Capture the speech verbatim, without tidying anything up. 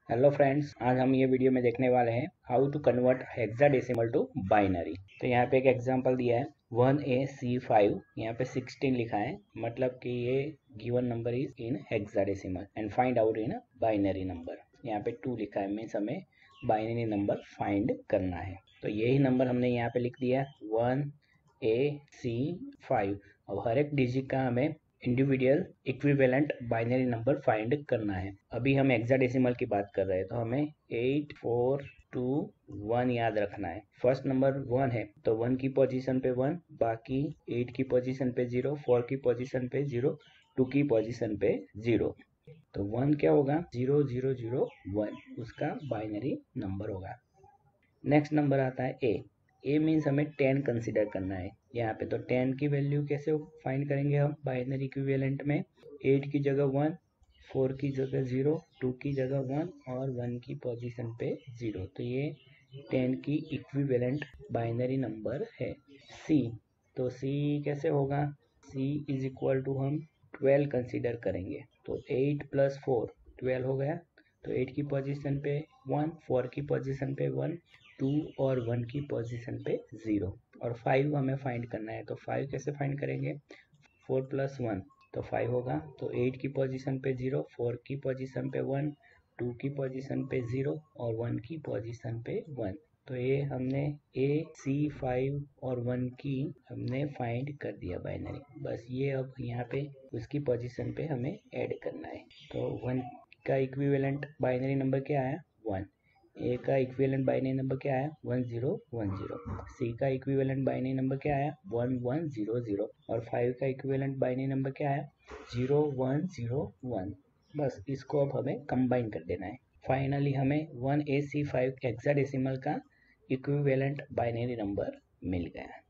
Hello friends, आज हम ये वीडियो में देखने वाले हैं how to convert hexadecimal to binary. तो यहाँ पे एक एग्जांपल दिया है वन ए सी फाइव, यहाँ पे सिक्सटीन लिखा है, मतलब कि ये given number is in hexadecimal and find out in binary number. यहाँ पे टू लिखा है, मीन्स हमें बाइनरी नंबर फाइंड करना है। तो यही नंबर हमने यहाँ पे लिख दिया वन ए सी फाइव। अब हर एक डिजिट का हमें individual equivalent binary number find करना है। अभी हम हेक्साडेसिमल की बात कर रहे हैं, तो हमें एट फोर टू वन याद रखना है। फर्स्ट नंबर वन है तो वन की पोजीशन पे वन, बाकी एट की पोजीशन पे जीरो, फोर की पोजीशन पे जीरो, टू की पोजीशन पे जीरो। तो वन क्या होगा? जीरो जीरो जीरो वन, उसका बाइनरी नंबर होगा। नेक्स्ट नंबर आता है ए। ए मीन्स हमें टेन कंसिडर करना है यहाँ पे। तो टेन की वैल्यू कैसे फाइंड करेंगे हम बाइनरी इक्विवेलेंट में? एट की जगह वन, फोर की जगह जीरो, टू की जगह वन और वन की पोजीशन पे जीरो। तो ये टेन की इक्विवेलेंट बाइनरी नंबर है। सी, तो सी कैसे होगा? सी इज इक्वल टू हम ट्वेल्व कंसिडर करेंगे। तो एट प्लस फोर ट्वेल्व हो गया। तो एट की पोजीशन पे वन, फोर की पोजीशन पे वन, टू और वन की पोजीशन पे जीरो और फाइव हमें फाइंड करना है। तो फाइव कैसे फाइंड करेंगे? फोर प्लस वन तो फाइव होगा। तो एट की पोजीशन पे जीरो, फोर की पोजीशन पे वन, टू की पोजीशन पे जीरो और वन की पोजीशन पे वन। तो ये हमने ए सी फाइव और वन की हमने फाइंड कर दिया बाइनरी। बस ये अब यहाँ पे उसकी पोजीशन पे हमें ऐड करना है। तो वन का इक्विवेलेंट बाइनरी नंबर क्या है? वन। ए का इक्विवेलेंट बाइनरी नंबर क्या है? One zero one zero. C का इक्विवेलेंट बाइनरी नंबर क्या है? One one zero zero. और फाइव का इक्विवेलेंट बाइनरी नंबर क्या है? Zero one zero one. बस इसको अब हमें कंबाइन कर देना है। फाइनली हमें one A C five hexadecimal का इक्विवेलेंट बाइनरी नंबर मिल गया।